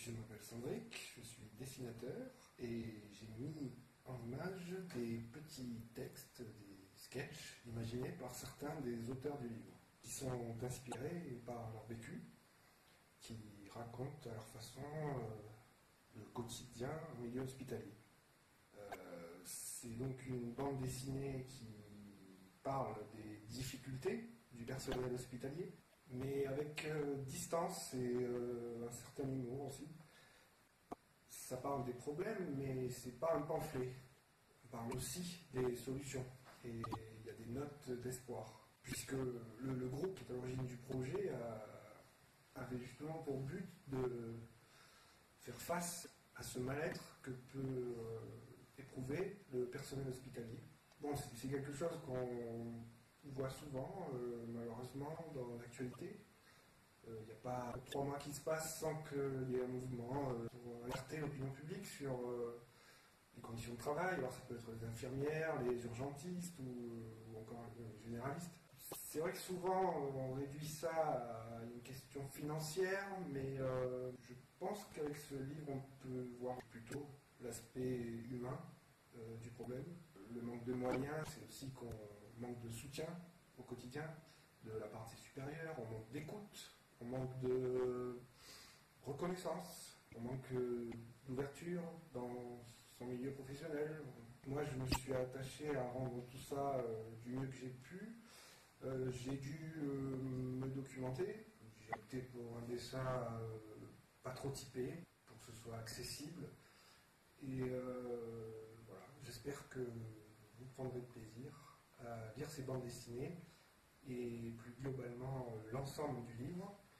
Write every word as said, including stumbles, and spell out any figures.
je m'appelle Cendric, je suis dessinateur et j'ai mis en image des petits textes, des sketchs imaginés par certains des auteurs du livre, qui sont inspirés par leur vécu, qui racontent à leur façon euh, le quotidien au milieu hospitalier. Euh, c'est donc une bande dessinée qui parle des difficultés du personnel hospitalier, mais avec euh, distance et euh, un certain humour aussi. Ça parle des problèmes, mais c'est pas un pamphlet. On parle aussi des solutions. Et il y a des notes d'espoir. Puisque le, le groupe qui est à l'origine du projet a, avait justement pour but de faire face à ce mal-être que peut euh, éprouver le personnel hospitalier. Bon, c'est, c'est quelque chose qu'on voit souvent, euh, malheureusement, dans l'actualité. Il n'y a pas trois mois qui se passent sans qu'il y ait un mouvement euh, pour alerter l'opinion publique sur euh, les conditions de travail. Alors ça peut être les infirmières, les urgentistes ou, ou encore les généralistes. C'est vrai que souvent on réduit ça à une question financière, mais euh, je pense qu'avec ce livre on peut voir plutôt l'aspect humain euh, du problème. Le manque de moyens, c'est aussi qu'on manque de soutien au quotidien de la part des supérieurs, on manque d'écoute. On manque de reconnaissance, on manque d'ouverture dans son milieu professionnel. Moi, je me suis attaché à rendre tout ça euh, du mieux que j'ai pu. Euh, j'ai dû euh, me documenter. J'ai opté pour un dessin euh, pas trop typé, pour que ce soit accessible. Et euh, voilà, j'espère que vous prendrez plaisir à lire ces bandes dessinées et plus globalement l'ensemble du livre.